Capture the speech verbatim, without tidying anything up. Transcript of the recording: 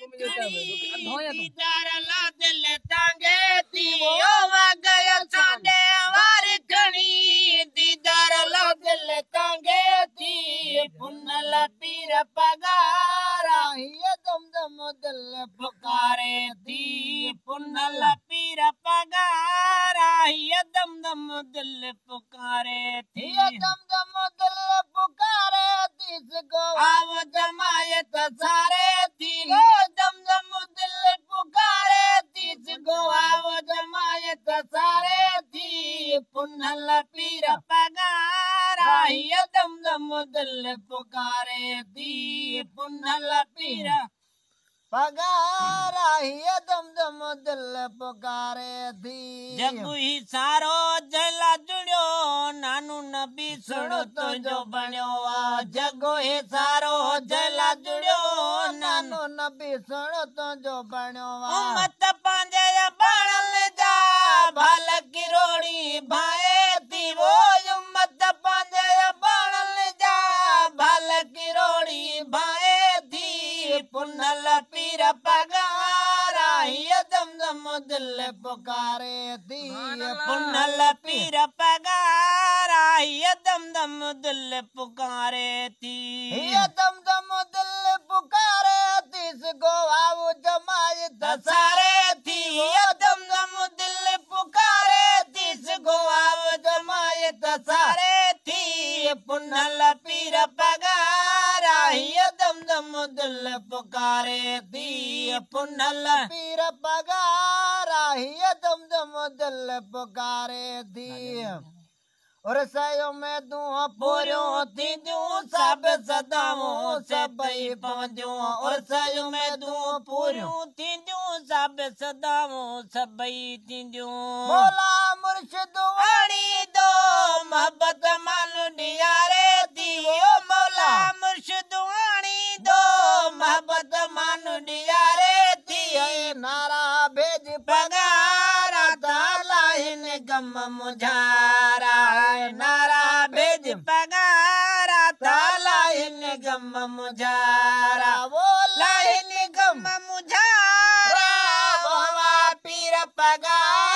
दीदार ला दिल तांगे ती ओ वगया साडे वार खणी दीदार ला दिल तांगे ती पुनल पीर पगारा ये दम दम दिल पुकारे ती पुनल पीर पगारा ये दम दम दिल पुकारे थी ये दम दम दिल पुकारे तीस को आव जमायत सारे थी ये दम दम दिल पुकारे तीस को आव जमायत सारे थी पुनल पीर पगारा ये दम दम दिल पुकारे थी पुनल पीर पगारा ये दम दम दिल पुकारे थी जब ही सारो जला जुड़ियो नानू नबी सुनो तो जो बन्यो जगो ही सारो जला जुड़ियो नानू नबी सुनो तो जो बन्यो उम्मत पांजे बाणल जा भल की रोड़ी भाए थी वो उम्मत पांजे बाणल जा भल की रोड़ी भाए थी पुनल पीर पगारा ये दम दम दिल पुकारे थी पुनल पीर पगारा ये दम दम दिल पुकारे थी ये दम दम दिल पुकारे थी इसको आओ जमायत सारे थी ये दम दम दिल पुकारे थी इसको आओ जमायत सारे थी पुनल पीर पगारा ये दम दम दिल पुकारे थी पुनल पीर पगारा ये दम दम दिल पुकारे थी और सयो में तू पूरो थी जू सब सदाओं से बई पहुंचो और सयो में तू पूरो थी जू सब सदाओं से बई थी जू बोला मुर्शिद वाणी दो मोहब्बत मालू डियारे थी ओ मौला मुर्शिद वाणी दो मोहब्बत मालू डियारे थी नारा भेज पगारा ताला इन गम मुझारा नारा भेज पगारा ताला इन गम मुझारा वो लाइन गम मुझारा वो पीर पगारा